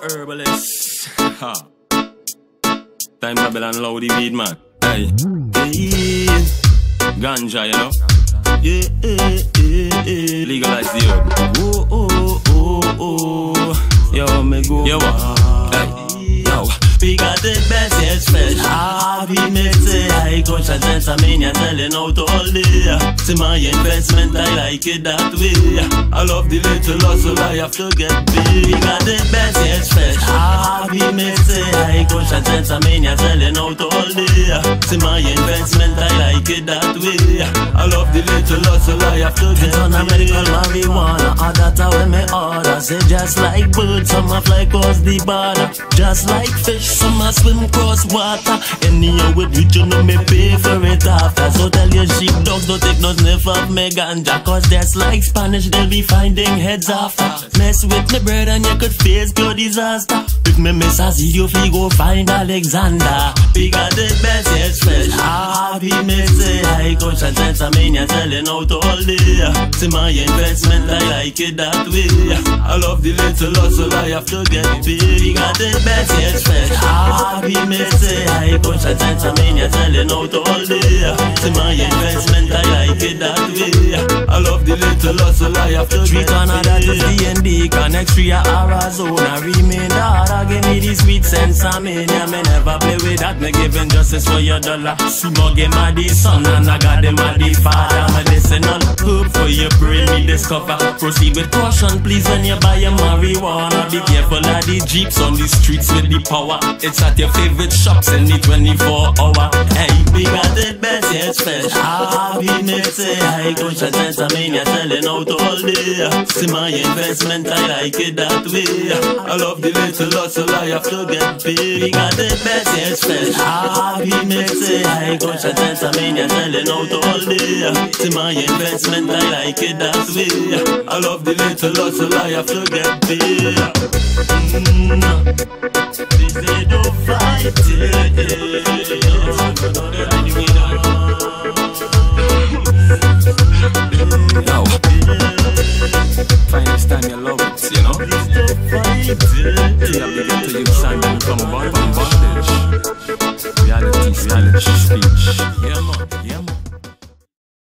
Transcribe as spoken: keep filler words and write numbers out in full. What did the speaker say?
herbalist. Time Babylon Loudy weed man. Hey, hey, ganja, you know. Yeah, yeah, yeah, yeah. Legalize the herb. Oh, oh, oh, oh. Yo, me go. Yo, what? Hey, yo. We got the best, yes, fresh. Ah, we make it high conscience. I mean, you're telling out all day. See my investment, I like it that way. I love the little hustle, I have to get big. We got the best, yes, fresh. Ah, we make it high conscience. I mean, you're telling out all day. See my investment, I like it that way. I love the little hustle, I have to get big. On a medical marijuana, all that I wear me order. Say just like birds, some a fly across the border. Just like fish, some a swim cross water. Anyhow with rich, you know me pay for it after. So tell your sheepdogs don't take no sniff of me ganja, cause that's like Spanish, they'll be finding heads after. Mess with me bread and you could face pure disaster. If me miss a see you fi go find Alexander. We got the best, yes, fresh. Ah, we make it high conscience. I mean, you're selling out all day. See my investment, I like it that way. I love the little hustle, I have to get paid. We got the best, yes, fresh. Ah, we make it high conscience. I mean, you're selling out all day. See my investment, I like it that way. I love the little hustle, I have to treat another to D and D. Connect three Arizona, remain harder. Give me the sweet sense, I mean, yeah, me never play with that. Me giving justice for your dollar. See more game my the son and I got them my the father. Medicinal herb for your brain, me discover. Proceed with caution, please, when you buy your marijuana. Be careful of the jeeps on the streets with the power. It's at your favorite shops in the twenty-four hour. Hey, we got the best, yes, fresh. Ah, we make it high conscience. I mean, you're selling out all day. See my investment, I like it that way. I love the little hustle, I have to get paid. We got the best, yes, fresh. Ah, we make it high conscience. I mean, you're selling out all day. See my investment, I like it that way. I love the little hustle, I have to get paid. Mm-hmm. This ain't no fighting. Yo, finest time you love it, you know.